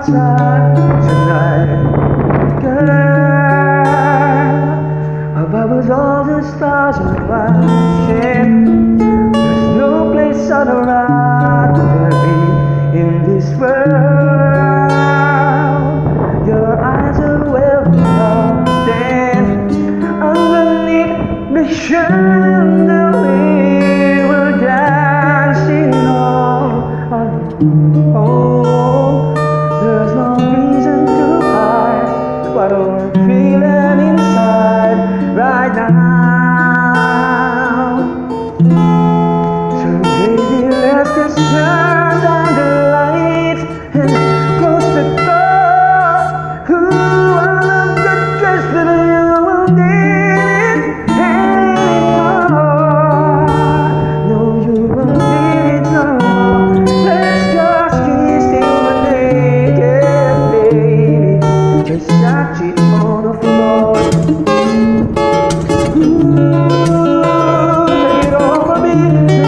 outside tonight, girl. Above us all the stars are flashing. There's no place I'd rather be in this world. Your eyes are well understand underneath the chandelier we're dancing on. Oh, there's no reason to hide what we're feeling inside right now. So baby, let's just turn down the lights and close the door. Ooh, I love the dress, but you won't need it anymore. No, you won't need it no more. Let's just kiss till we're naked, baby. Versace on the floor. Take it over me,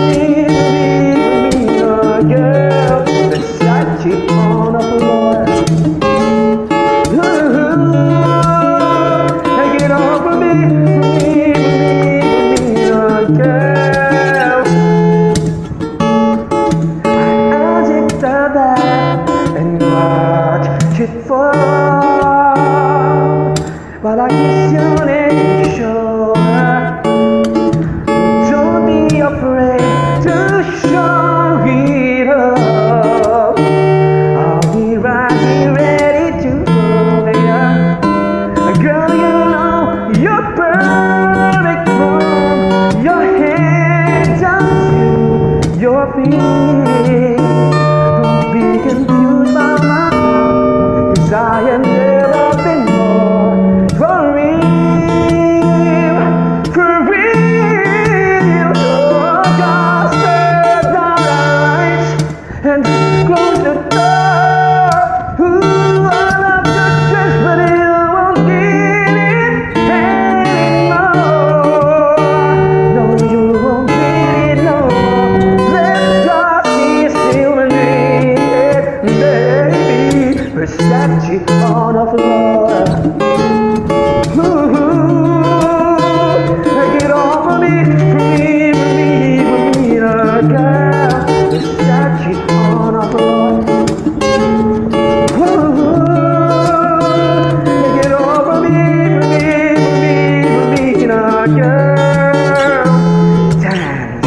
girl. Versace on the floor. Take it over me, girl. I'll take the back and watch it fall while I kiss your neck and shoulder. Don't be afraid to show it up. I'll be right here ready to hold ya. Girl, you know you're perfect from your head down to your feet. Don't be confused by my heart, 'cause I have never been more for real, for real. So just turn down the lights and close the door. Ooh, I love the dress, but you won't need it anymore. No, you won't need it no more. Let's just kiss till we're naked, baby. Versace on the floor. Ooh, take it all from me, girl. Versace on the floor. Ooh, take it all from me, girl. Dance.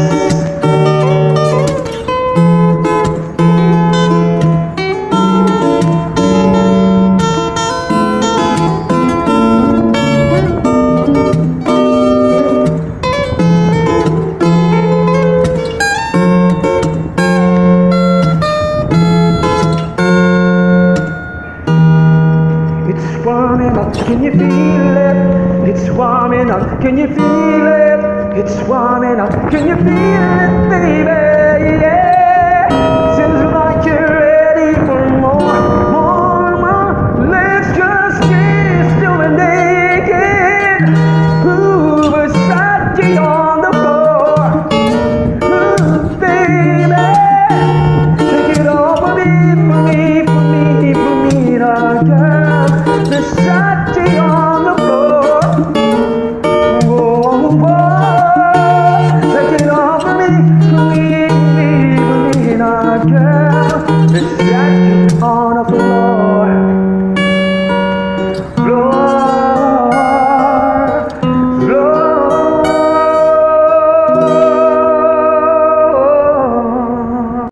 It's warming up, can you feel it? It's warming up, can you feel it? It's warming up, can you feel it, baby? Yeah.